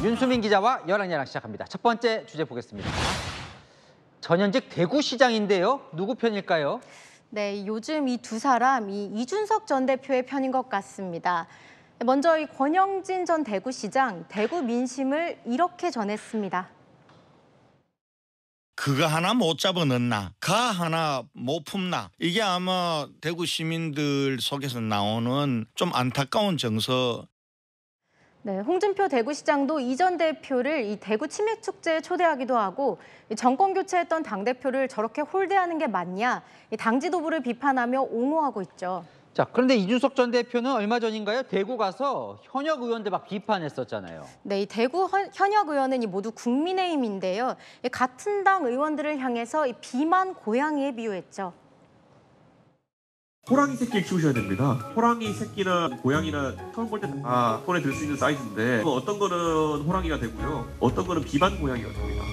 윤수민 기자와 열랑야랑 시작합니다. 첫 번째 주제 보겠습니다. 전현직 대구시장인데요. 누구 편일까요? 네, 요즘 이 두 사람, 이준석 전 대표의 편인 것 같습니다. 먼저 이 권영진 전 대구시장, 대구 민심을 이렇게 전했습니다. 그거 하나 못 잡아넣나, 가 하나 못 품나, 이게 아마 대구 시민들 속에서 나오는 좀 안타까운 정서. 네, 홍준표 대구시장도 이 전 대표를 이 대구 치맥축제에 초대하기도 하고 정권 교체했던 당대표를 저렇게 홀대하는 게 맞냐, 당 지도부를 비판하며 옹호하고 있죠. 자, 그런데 이준석 전 대표는 얼마 전인가요? 대구 가서 현역 의원들 막 비판했었잖아요. 네, 이 대구 현역 의원은 모두 국민의힘인데요. 같은 당 의원들을 향해서 이 비만 고양이에 비유했죠. 호랑이 새끼를 키우셔야 됩니다. 호랑이 새끼나 고양이나 처음 볼 때 다 손에 들 수 있는 사이즈인데 어떤 거는 호랑이가 되고요. 어떤 거는 비만 고양이가 됩니다.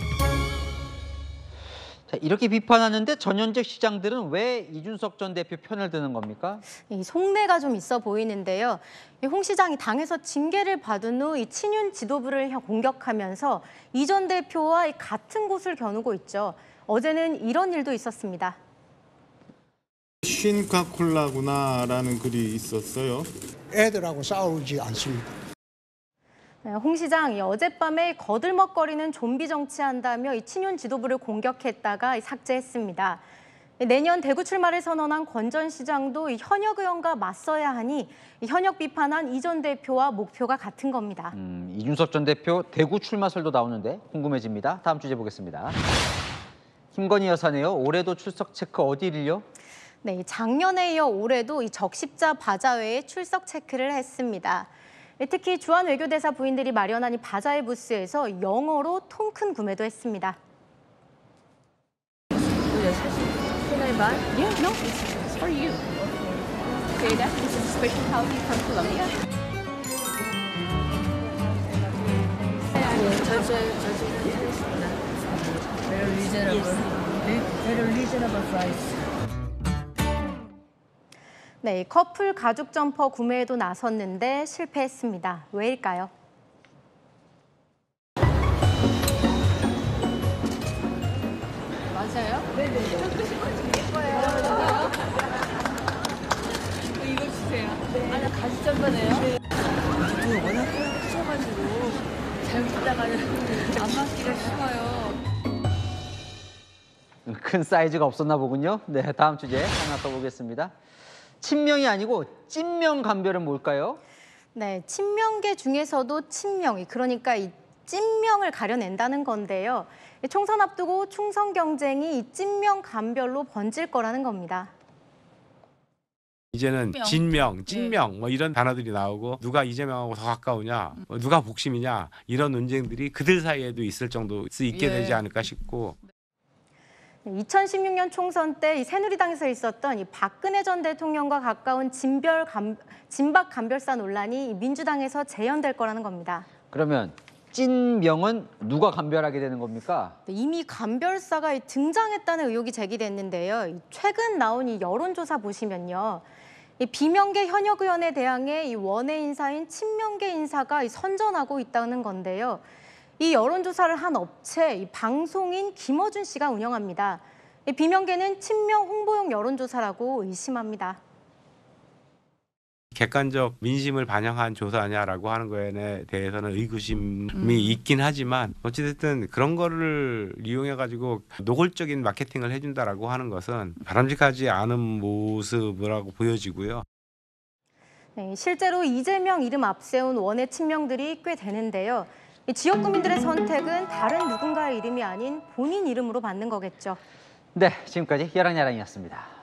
자, 이렇게 비판하는데 전현직 시장들은 왜 이준석 전 대표 편을 드는 겁니까? 이 속내가 좀 있어 보이는데요. 홍 시장이 당에서 징계를 받은 후 이 친윤 지도부를 공격하면서 이 전 대표와 같은 곳을 겨누고 있죠. 어제는 이런 일도 있었습니다. 쉰카콜라구나라는 글이 있었어요. 애들하고 싸우지 않습니다. 네, 홍 시장이 어젯밤에 거들먹거리는 좀비 정치한다며 이 친윤 지도부를 공격했다가 삭제했습니다. 내년 대구 출마를 선언한 권 전 시장도 현역 의원과 맞서야 하니 현역 비판한 이 전 대표와 목표가 같은 겁니다. 이준석 전 대표 대구 출마설도 나오는데 궁금해집니다. 다음 주제 보겠습니다. 김건희 여사네요. 올해도 출석 체크 어디를요? 네, 작년에 이어 올해도 이 적십자 바자회에 출석 체크를 했습니다. 특히 주한 외교대사 부인들이 마련한 이 바자회 부스에서 영어로 통 큰 구매도 했습니다. Can I buy? Yeah, no, it's for you. Okay, that is a special coffee from Colombia. 네, 결제하겠습니다. Very reasonable. Very reasonable price. 네, 커플 가죽 점퍼 구매에도 나섰는데 실패했습니다. 왜일까요? 맞아요? 네네. 예뻐요. 이거 주세요. 네. 아, 나 가죽 점퍼네요. 이거 워낙 크셔가지고 잘못하다가는 안 맞기가 쉬워요. 큰 사이즈가 없었나 보군요. 네, 다음 주제 하나 더 보겠습니다. 친명이 아니고 찐명 감별은 뭘까요? 네, 친명계 중에서도 친명, 그러니까 이 찐명을 가려낸다는 건데요. 총선 앞두고 충성 경쟁이 이 찐명 감별로 번질 거라는 겁니다. 이제는 진명, 찐명 뭐 이런 단어들이 나오고 누가 이재명하고 더 가까우냐, 누가 복심이냐 이런 논쟁들이 그들 사이에도 있을 정도 있게 되지 않을까 싶고. 2016년 총선 때 새누리당에서 있었던 이 박근혜 전 대통령과 가까운 진박 감별사 논란이 민주당에서 재현될 거라는 겁니다. 그러면 찐명은 누가 감별하게 되는 겁니까? 이미 감별사가 등장했다는 의혹이 제기됐는데요. 최근 나온 이 여론조사 보시면요. 이 비명계 현역 의원에 대항해 이 원외 인사인 친명계 인사가 선전하고 있다는 건데요. 이 여론조사를 한 업체, 이 방송인 김어준 씨가 운영합니다. 이 비명계는 친명 홍보용 여론조사라고 의심합니다. 객관적 민심을 반영한 조사냐라고 하는 거에 대해서는 의구심이 있긴 하지만 어찌됐든 그런 거를 이용해가지고 노골적인 마케팅을 해준다라고 하는 것은 바람직하지 않은 모습이라고 보여지고요. 네, 실제로 이재명 이름 앞세운 원외 친명들이 꽤 되는데요. 지역 구민들의 선택은 다른 누군가의 이름이 아닌 본인 이름으로 받는 거겠죠. 네, 지금까지 열랑야랑이었습니다.